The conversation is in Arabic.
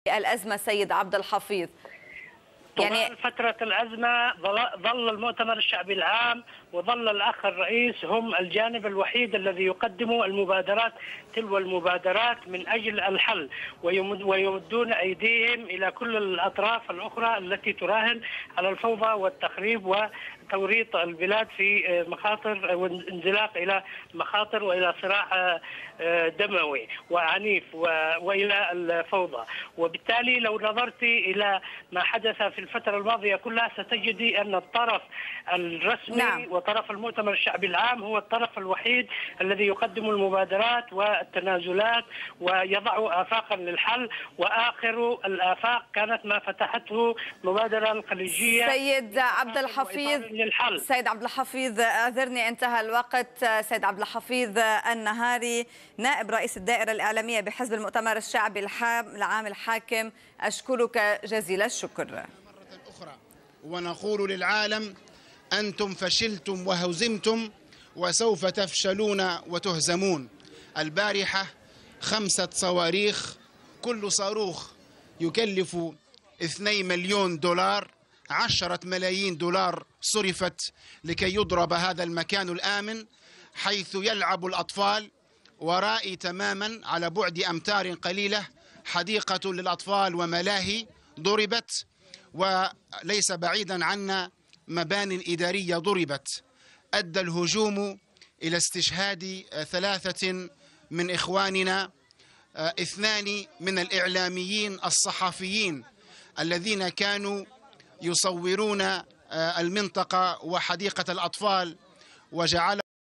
الأزمة سيد عبد الحفيظ؟ طوال فترة الأزمة ظل المؤتمر الشعبي العام وظل الأخ الرئيس هم الجانب الوحيد الذي يقدم المبادرات تلو المبادرات من أجل الحل، ويمدون أيديهم إلى كل الأطراف الأخرى التي تراهن على الفوضى والتخريب وتوريط البلاد في مخاطر وانزلاق إلى مخاطر وإلى صراع دموي وعنيف وإلى الفوضى. وبالتالي لو نظرت إلى ما حدث في الفترة الماضية كلها ستجدي أن الطرف الرسمي وطرف المؤتمر الشعبي العام هو الطرف الوحيد الذي يقدم المبادرات والتنازلات ويضع آفاقا للحل، وآخر الآفاق كانت ما فتحته المبادرة الخليجية. سيد عبد الحفيظ سيد عبد الحفيظ أعذرني انتهى الوقت. سيد عبد الحفيظ النهاري نائب رئيس الدائرة الإعلامية بحزب المؤتمر الشعبي العام الحاكم، أشكرك جزيل الشكر. مرة أخرى ونقول للعالم أنتم فشلتم وهزمتم وسوف تفشلون وتهزمون. البارحة 5 صواريخ، كل صاروخ يكلف 2 مليون دولار، 10 ملايين دولار صرفت لكي يضرب هذا المكان الآمن حيث يلعب الأطفال. ورائي تماما على بعد أمتار قليلة حديقة للأطفال وملاهي ضربت، وليس بعيدا عنا مبان إدارية ضربت. أدى الهجوم إلى استشهاد 3 من إخواننا، 2 من الإعلاميين الصحفيين الذين كانوا يصورون المنطقة وحديقة الأطفال وجعل